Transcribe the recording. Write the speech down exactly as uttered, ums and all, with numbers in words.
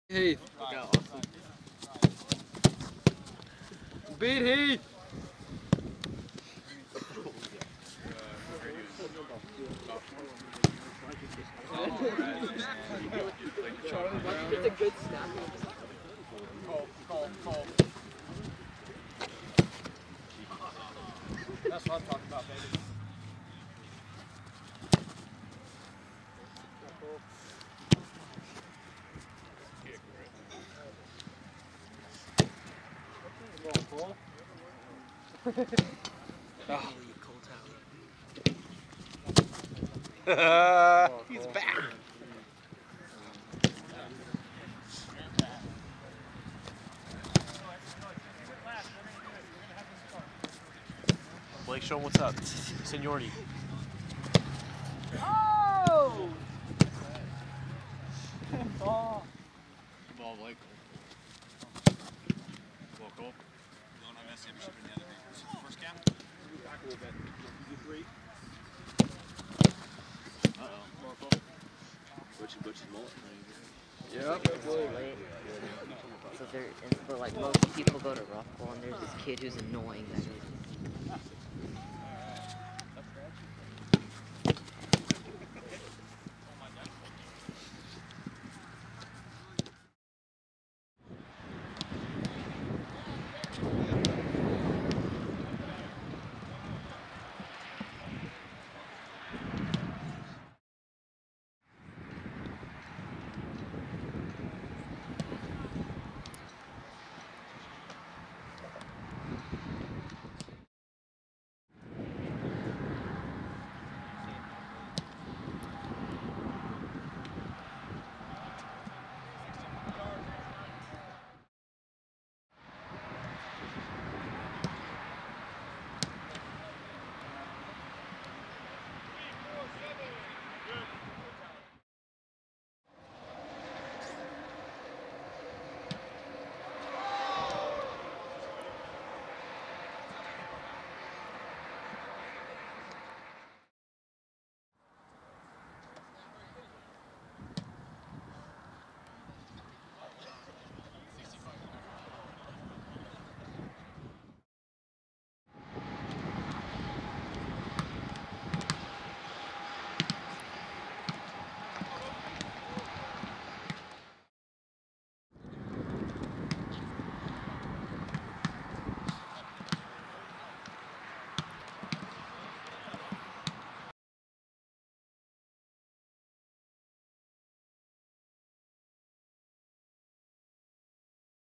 Heath. Beat Heath. It's a good snap. Cole, Cole, Cole. That's what I'm talking about, baby. Oh. He's back. Blake, show him what's up. Seniority. Oh! Ball. Ball, Blake. Ball, Cole. No, no, Messi. I'm shipping the other makers. First cam? Back a little bit. You do three. Uh-oh. Butchie, Butchie mullet. Yep. So there, and, but like most people go to rough ball, and there's this kid who's annoying that is